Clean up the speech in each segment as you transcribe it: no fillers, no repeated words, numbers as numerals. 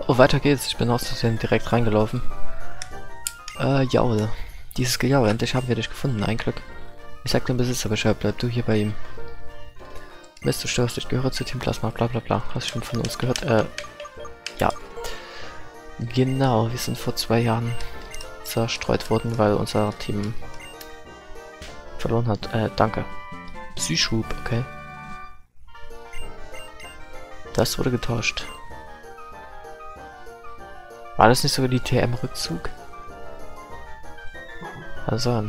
Oh, weiter geht's. Ich bin aus Versehen direkt reingelaufen. Jaul. Dieses Gejaul, endlich haben wir dich gefunden, ein Glück. Ich sag dem Besitzer Bescheid, bleib du hier bei ihm. Mist, du störst, ich gehöre zu Team Plasma, bla bla bla. Hast du schon von uns gehört? Ja. Genau, wir sind vor 2 Jahren zerstreut worden, weil unser Team verloren hat. Danke. Psyschub, okay. Das wurde getauscht. War das nicht sogar die TM-Rückzug? Also,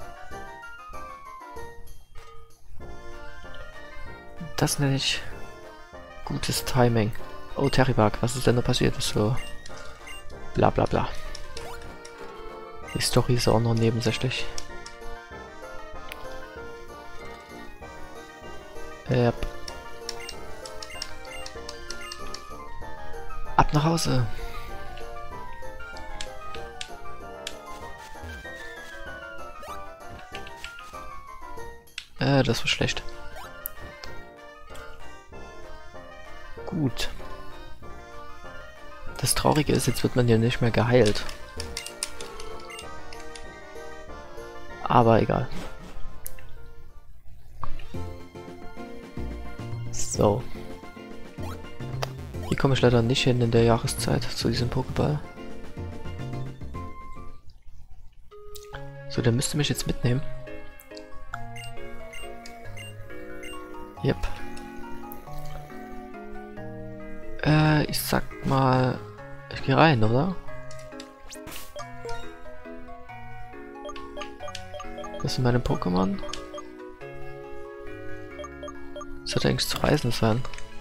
das nenne ich gutes Timing. Oh, Terribug, was ist denn da passiert? So, bla bla bla. Die Story ist auch noch nebensächlich. Yep. Ab nach Hause. Das war schlecht. Gut. Das Traurige ist, jetzt wird man ja nicht mehr geheilt. Aber egal. So. Hier komme ich leider nicht hin in der Jahreszeit zu diesem Pokéball. So, der müsste mich jetzt mitnehmen. Yep. Ich sag mal, ich gehe rein, oder? Das sind meine Pokémon. Das sollte eigentlich zu reisen sein.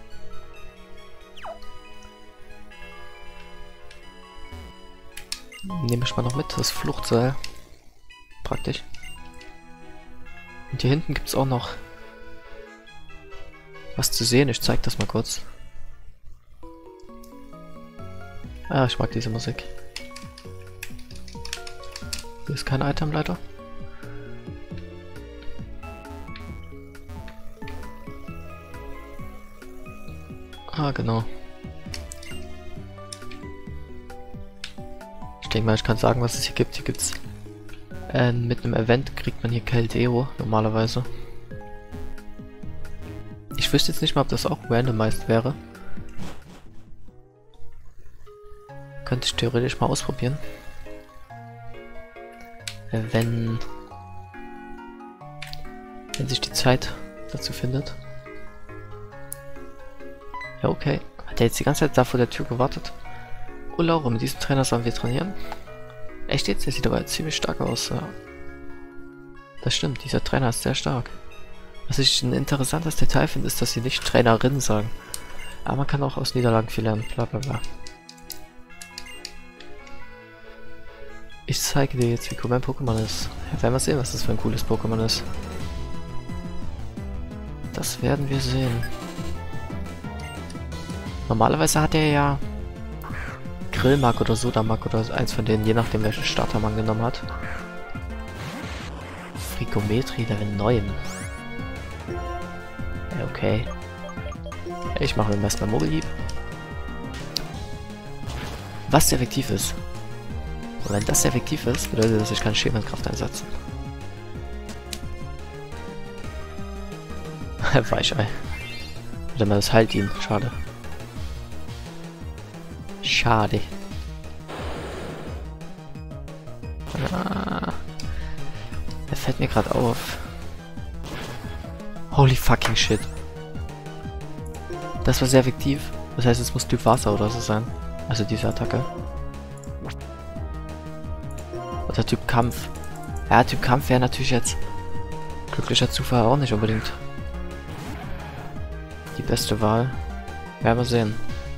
Nehme ich mal noch mit, das Fluchtseil. Praktisch. Und hier hinten gibt es auch noch was zu sehen. Ich zeig das mal kurz. Ah, ich mag diese Musik. Hier ist kein Item leider. Ah, genau. Ich denke mal, ich kann sagen, was es hier gibt. Hier gibt's mit einem Event kriegt man hier Keldeo normalerweise. Ich wüsste jetzt nicht mal, ob das auch randomized wäre. Könnte ich theoretisch mal ausprobieren. Wenn sich die Zeit dazu findet. Ja, okay. Hat er jetzt die ganze Zeit da vor der Tür gewartet? Oh, Laura, mit diesem Trainer sollen wir trainieren? Echt jetzt? Der sieht aber ziemlich stark aus. Ja. Das stimmt, dieser Trainer ist sehr stark. Was ich ein interessantes Detail finde, ist, dass sie nicht Trainerin sagen. Aber man kann auch aus Niederlagen viel lernen. Bla bla bla. Ich zeige dir jetzt, wie cool mein Pokémon ist. Ja, werden wir sehen, was das für ein cooles Pokémon ist. Das werden wir sehen. Normalerweise hat er ja Grillmark oder Sodamark oder eins von denen, je nachdem welchen Starter man genommen hat. Frikometri Level 9. Ja, okay. Ich mache ihm erstmal Mogelhieb. Was effektiv ist. Und wenn das effektiv ist, bedeutet das, ich kann Schemenkraft einsetzen. Weichei. Oder mal, das heilt ihn. Schade. Schade. Ah. Der fällt mir gerade auf. Holy fucking shit. Das war sehr effektiv. Das heißt, es muss Typ Wasser oder so sein. Also diese Attacke. Oder Typ Kampf. Ja, Typ Kampf wäre natürlich jetzt glücklicher Zufall auch nicht unbedingt die beste Wahl. Werden wir sehen.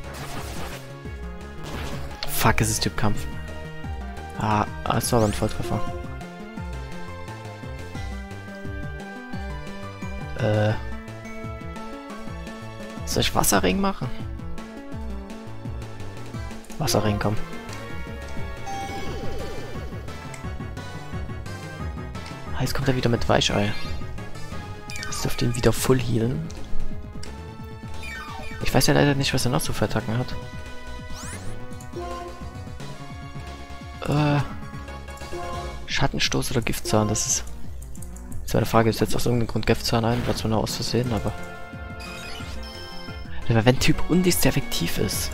Fuck, es ist Typ Kampf. Ah, es war aber ein Volltreffer. Soll ich Wasserring machen? Wasserring, komm. Jetzt kommt er wieder mit Weichei. Das dürfte ihn wieder full healen. Ich weiß ja leider nicht, was er noch so für Attacken hat. Schattenstoß oder Giftzahn, das ist... Zweite Frage, ist jetzt aus irgendeinem Grund Giftzahn ein, war zwar nur aus Versehen, aber... Wenn Typ Undicht sehr effektiv ist.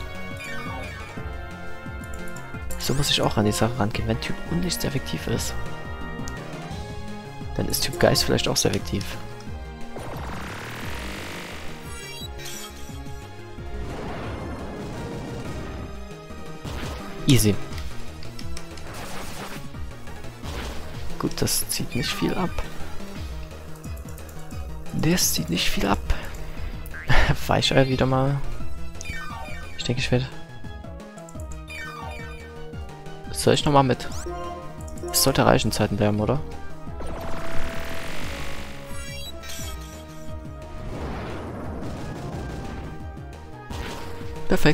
So muss ich auch an die Sache rangehen. Wenn Typ Undicht sehr effektiv ist, dann ist Typ Geist vielleicht auch sehr effektiv. Easy. Gut, das zieht nicht viel ab. Das zieht nicht viel ab. Weicheier wieder mal. Ich denke, ich werde... Soll ich nochmal mit? Es sollte reichen, Zeitenlärm, oder? Perfekt.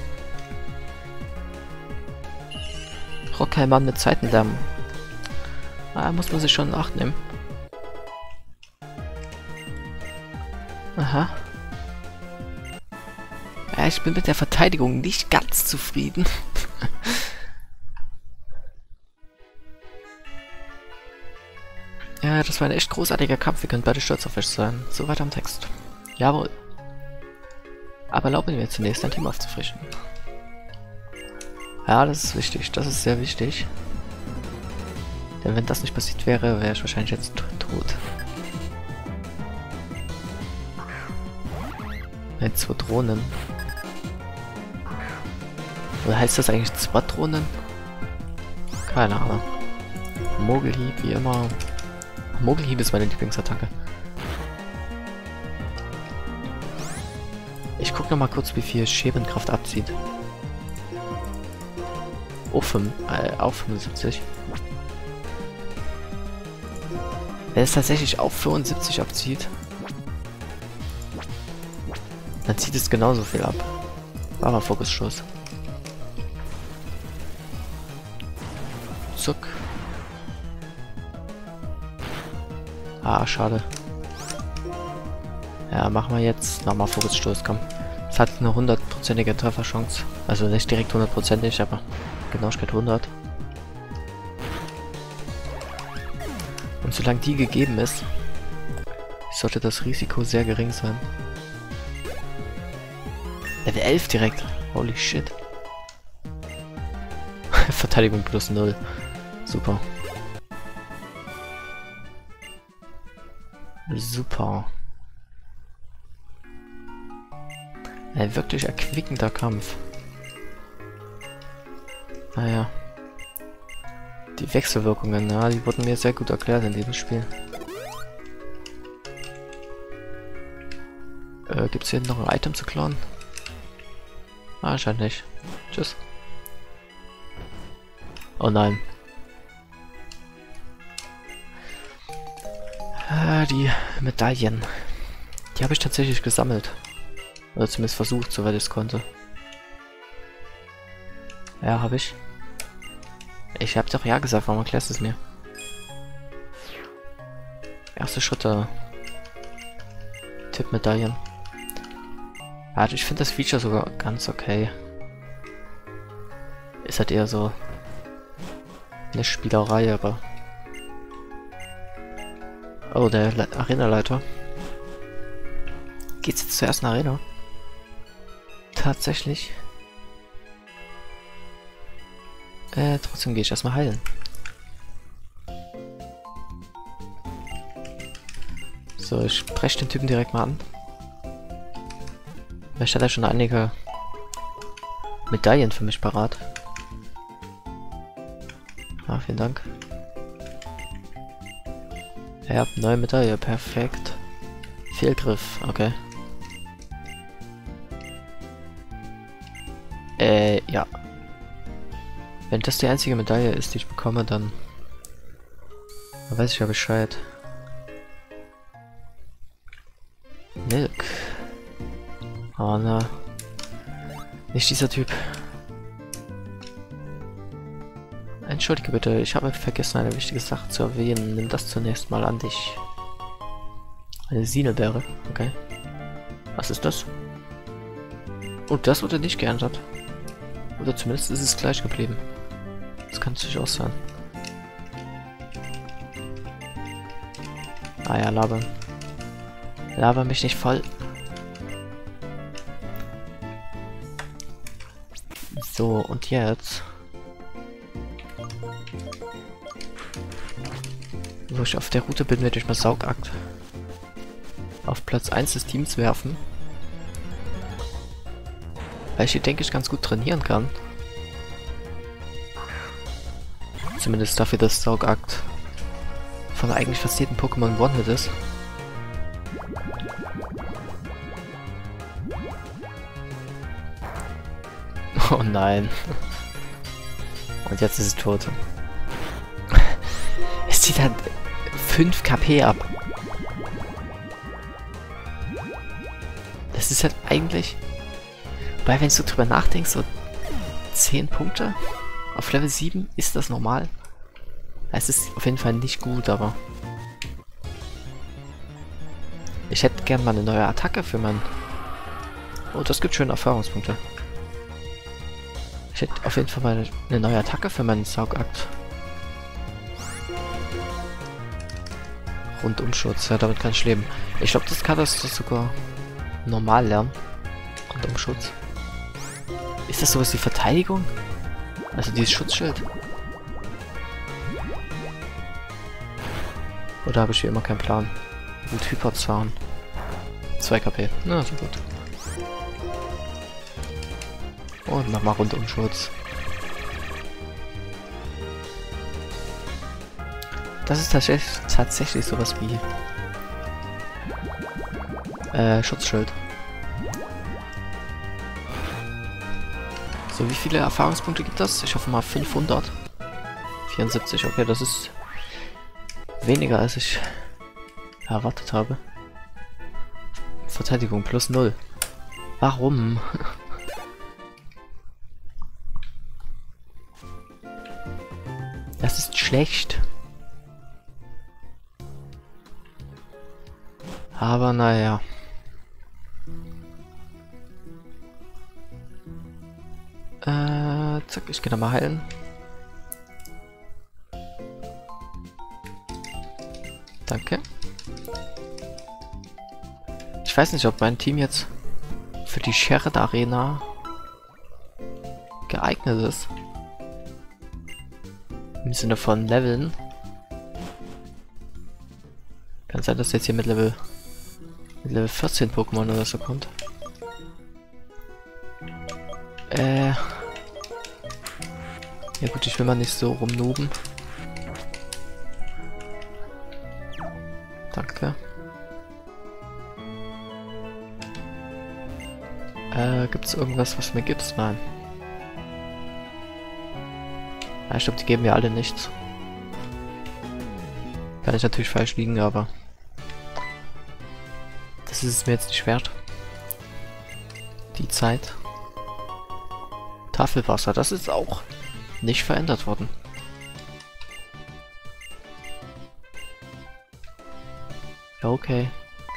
Rockheilmann mit Zeitenlärm. Ah, muss man sich schon in Acht nehmen. Aha. Ja, ich bin mit der Verteidigung nicht ganz zufrieden. Ja, das war ein echt großartiger Kampf. Wir können beide stolz auf euch sein. So weiter am Text. Jawohl. Aber erlauben wir zunächst ein Team aufzufrischen. Ja, das ist wichtig. Das ist sehr wichtig. Denn wenn das nicht passiert wäre, wäre ich wahrscheinlich jetzt tot. Nein, 2 Drohnen. Oder heißt das eigentlich 2 Drohnen? Keine Ahnung. Mogelhieb, wie immer. Mogelhieb ist meine Lieblingsattacke. Ich gucke noch mal kurz, wie viel Scherenkraft abzieht. Auf 75. Wenn es tatsächlich auf 75 abzieht, dann zieht es genauso viel ab. War mal Fokusschuss. Zuck. Ah, schade. Ja, machen wir jetzt nochmal Fokusstoß, komm. Es hat eine 100%ige Trefferchance. Also nicht direkt 100%ig, aber Genauigkeit 100. Und solange die gegeben ist, sollte das Risiko sehr gering sein. Level 11 direkt. Holy shit. Verteidigung plus 0. Super. Super. Ein wirklich erquickender Kampf. Naja. Die Wechselwirkungen, ja, die wurden mir sehr gut erklärt in diesem Spiel. Gibt es hier noch ein Item zu klauen? Ah, scheint nicht. Tschüss. Oh nein. Die Medaillen. Die habe ich tatsächlich gesammelt. Oder zumindest versucht, soweit ich es konnte. Ja, habe ich. Ich habe doch ja gesagt, warum erklärst du es mir? Erste Schritte. Tippmedaillen. Ja, ich finde das Feature sogar ganz okay. Ist halt eher so eine Spielerei, aber... Oh, der Arenaleiter. Geht's jetzt zur ersten Arena? Tatsächlich. Trotzdem gehe ich erstmal heilen. So, ich spreche den Typen direkt mal an. Vielleicht hat er schon einige Medaillen für mich parat. Ah, vielen Dank. Ja, neue Medaille, perfekt. Fehlgriff, okay. Ja. Wenn das die einzige Medaille ist, die ich bekomme, dann weiß ich ja Bescheid. Milk. Oh, na. Nicht dieser Typ. Entschuldige bitte, ich habe vergessen, eine wichtige Sache zu erwähnen. Nimm das zunächst mal an dich. Eine Sinelbeere, okay. Was ist das? Und das wurde nicht geändert. Oder zumindest ist es gleich geblieben. Das kann natürlich auch sein. Ah ja, labern. Laber mich nicht voll. So, und jetzt wo ich auf der Route bin, werde ich mal Saugakt auf Platz 1 des Teams werfen. Weil ich hier, denke ich, ganz gut trainieren kann. Zumindest dafür, dass Saugakt von eigentlich fast jedem Pokémon One-Hit ist. Oh nein. Und jetzt ist es tot. Es zieht halt 5 KP ab. Das ist halt eigentlich... Wobei, wenn du drüber nachdenkst, so 10 Punkte auf Level 7, ist das normal? Es ist auf jeden Fall nicht gut, aber... Ich hätte gern mal eine neue Attacke für meinen... Oh, das gibt schöne Erfahrungspunkte. Ich hätte auf jeden Fall mal eine neue Attacke für meinen Saugakt. Rundumschutz, ja, damit kann ich leben. Ich glaube, das kann das sogar normal lernen. Rundumschutz. Ist das sowas wie Verteidigung? Also dieses Schutzschild? Oder habe ich hier immer keinen Plan? Gut, Hyperzahn. 2 KP. Na, so gut. Und nochmal Rundumschutz. Das ist tatsächlich sowas wie Schutzschild. So, wie viele Erfahrungspunkte gibt das? Ich hoffe mal 500. 74, okay, das ist weniger als ich erwartet habe. Verteidigung plus 0. Warum? Das ist schlecht. Aber naja. Zack, ich gehe da mal heilen. Danke. Ich weiß nicht, ob mein Team jetzt für die Shared Arena geeignet ist. Im Sinne von Leveln. Kann sein, dass jetzt hier mit Level 14 Pokémon oder so kommt. Ja gut, ich will mal nicht so rumnoben. Danke. Gibt's irgendwas, was mir gibt's? Nein. Ja, ich glaube, die geben mir alle nichts. Kann ich natürlich falsch liegen, aber das ist es mir jetzt nicht wert. Die Zeit. Tafelwasser, das ist auch nicht verändert worden. Ja, okay.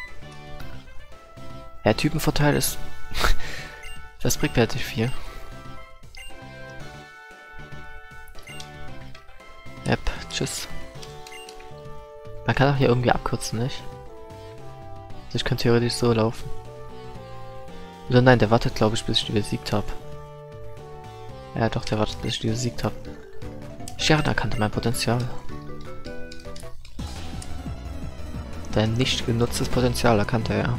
Ja, Typenvorteil ist... das bringt mir halt nicht viel. Yep, tschüss. Man kann auch hier irgendwie abkürzen, nicht? Also ich kann theoretisch so laufen. Oder nein, der wartet, glaube ich, bis ich die besiegt habe. Ja doch, der wartet, bis ich die besiegt habe. Sharon erkannte mein Potenzial. Dein nicht genutztes Potenzial erkannte er.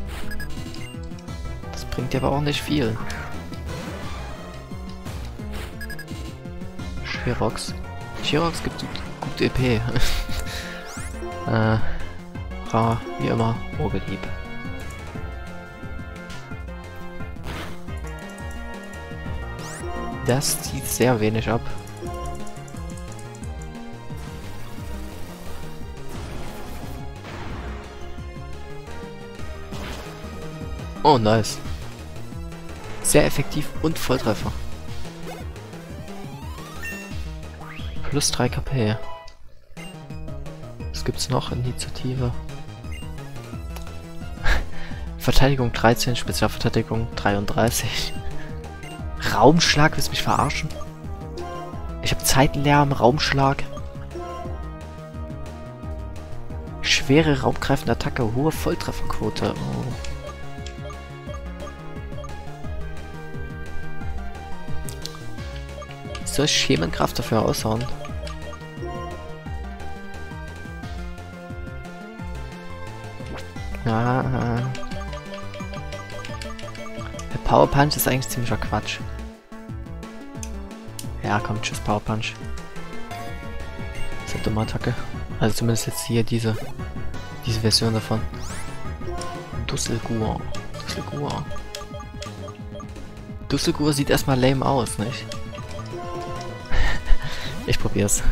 Das bringt dir aber auch nicht viel. Chirox. Chirox gibt gut EP. Wie immer, Mogelhieb. Das zieht sehr wenig ab. Oh, nice. Sehr effektiv und Volltreffer. Plus 3 KP. Was gibt's noch? Initiative. Verteidigung 13, Spezialverteidigung 33. Raumschlag, willst du mich verarschen? Ich habe Zeitenlärm, Raumschlag. Schwere raumgreifende Attacke, hohe Volltrefferquote. Oh. Soll ich Schemenkraft dafür aushauen? Ja. Der Power Punch ist eigentlich ziemlicher Quatsch. Ja, komm, tschüss Power Punch. Das ist eine dumme Attacke. Also zumindest jetzt hier diese Version davon. Dusselgur. Dusselgur. Dusselgur sieht erstmal lame aus, nicht? Ich probier's.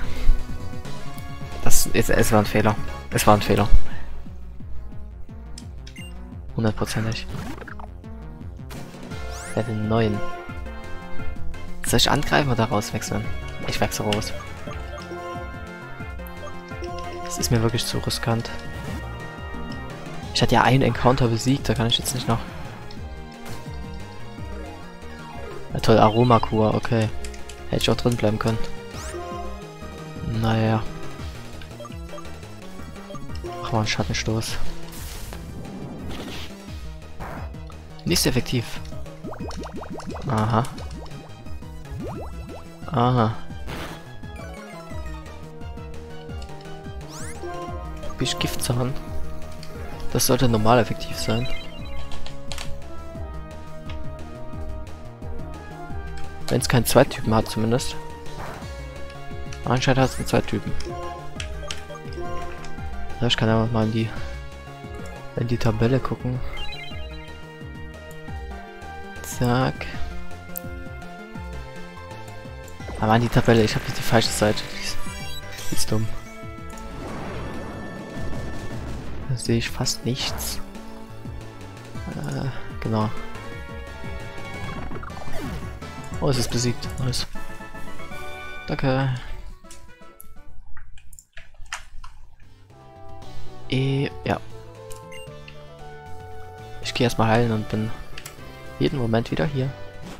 Es war ein Fehler. Es war ein Fehler. 100%ig. Level 9. Soll ich angreifen oder rauswechseln? Ich wechsle raus. Das ist mir wirklich zu riskant. Ich hatte ja einen Encounter besiegt, da kann ich jetzt nicht noch... Ja, toll, Aromakur, okay. Hätte ich auch drin bleiben können. Naja. Machen wir einen Schattenstoß. Nicht sehr effektiv. Aha. Aha. Hab ich Giftzahn? Das sollte normal effektiv sein. Wenn es keinen Zweittypen hat zumindest. Anscheinend hat es einen Zweittypen. Ja, ich kann ja mal in die Tabelle gucken. Zack. Aber an die Tabelle, ich habe jetzt die falsche Seite. Die ist dumm. Da sehe ich fast nichts. Genau. Oh, es ist besiegt. Nice. Danke. Ja. Ich gehe erstmal heilen und bin jeden Moment wieder hier.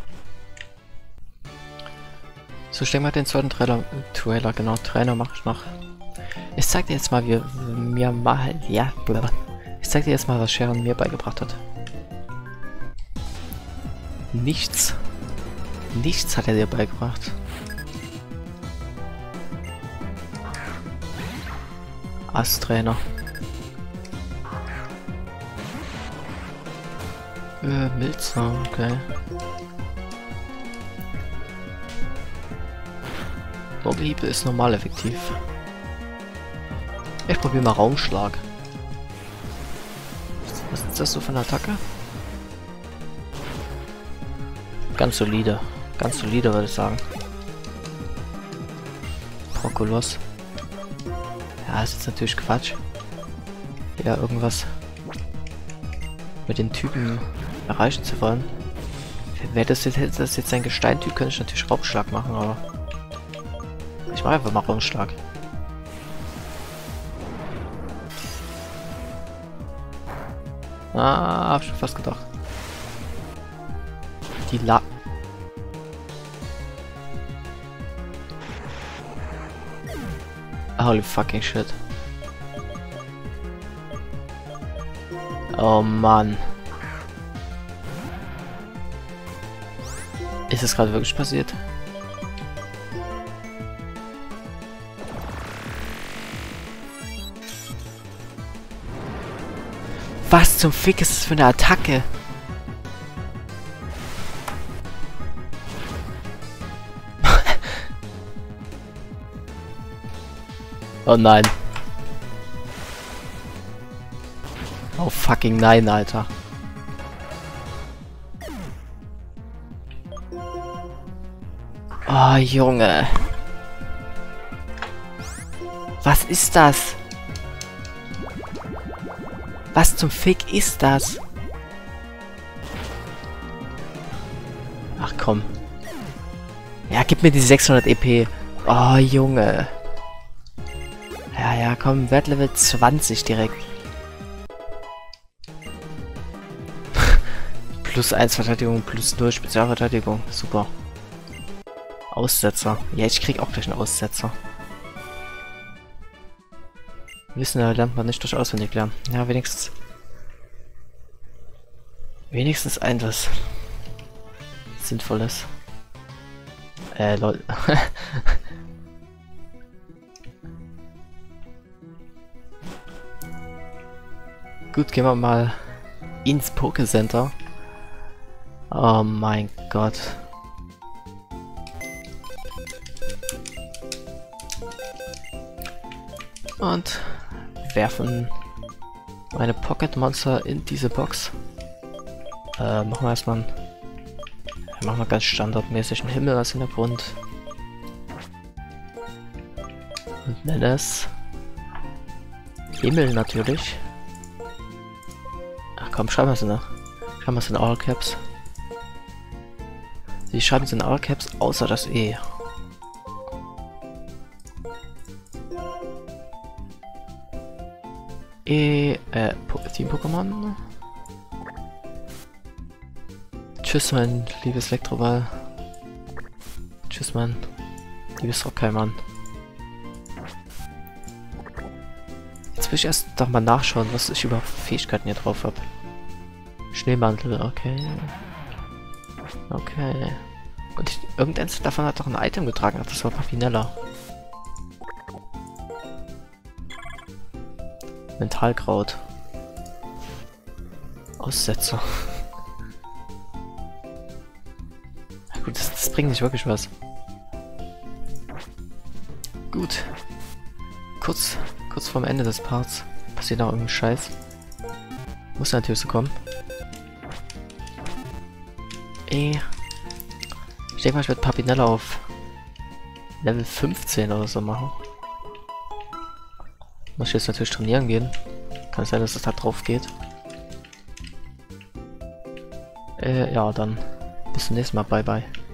So, stellen wir den zweiten Trailer, genau, Trainer mache ich noch. Ich zeig dir jetzt mal, wie mir mal, ja, ich zeig dir jetzt mal, was Sharon mir beigebracht hat. Nichts hat er dir beigebracht. Ass-Trainer. Milzer, okay. Doppelhiebe ist normal effektiv. Ich probiere mal Raumschlag. Was ist das so für eine Attacke? Ganz solide. Ganz solide, würde ich sagen. Prokulos. Ja, ist jetzt natürlich Quatsch. Ja, irgendwas mit den Typen erreichen zu wollen. Wäre das jetzt ein Gesteintyp, könnte ich natürlich Raumschlag machen, aber ich mache einfach mal Raumschlag. Ah, hab schon fast gedacht. Die Holy fucking shit. Oh Mann. Ist es gerade wirklich passiert? Was zum Fick ist das für eine Attacke? Oh nein. Oh fucking nein, Alter. Oh Junge. Was ist das? Was zum Fick ist das? Ach komm. Ja, gib mir die 600 EP. Oh Junge. Ja, komm, Wertlevel 20 direkt. +1 Verteidigung, +0 Spezialverteidigung. Super. Aussetzer. Ja, ich krieg auch gleich einen Aussetzer. Wissen lernt man nicht durch auswendig lernen. Ja, wenigstens. Wenigstens etwas Sinnvolles. Lol. Gut, gehen wir mal ins Pokécenter. Oh mein Gott. Und werfen meine Pocket Monster in diese Box. Machen wir erstmal machen wir ganz standardmäßig einen Himmel als Hintergrund. Und nennen es Himmel natürlich. Ach komm, schreiben wir es noch. Schreiben wir es in All Caps. Sie schreiben es in All Caps außer das E. Team Pokémon. Tschüss, mein liebes Elektroball. Tschüss, mein liebes Rockheimmann. Jetzt will ich erst doch mal nachschauen, was ich überhaupt für Fähigkeiten hier drauf habe. Schneemantel, okay. Okay. Und irgendeins davon hat doch ein Item getragen. Ach, das war Papinella. Mentalkraut. Aussetzer. Ja, gut, das bringt nicht wirklich was. Gut. Kurz vorm Ende des Parts passiert noch irgendein Scheiß. Muss natürlich so kommen. Ich denke mal, ich werde Papinella auf Level 15 oder so machen. Muss ich jetzt natürlich trainieren gehen. Kann sein, dass es da drauf geht. Ja, dann bis zum nächsten Mal. Bye, bye.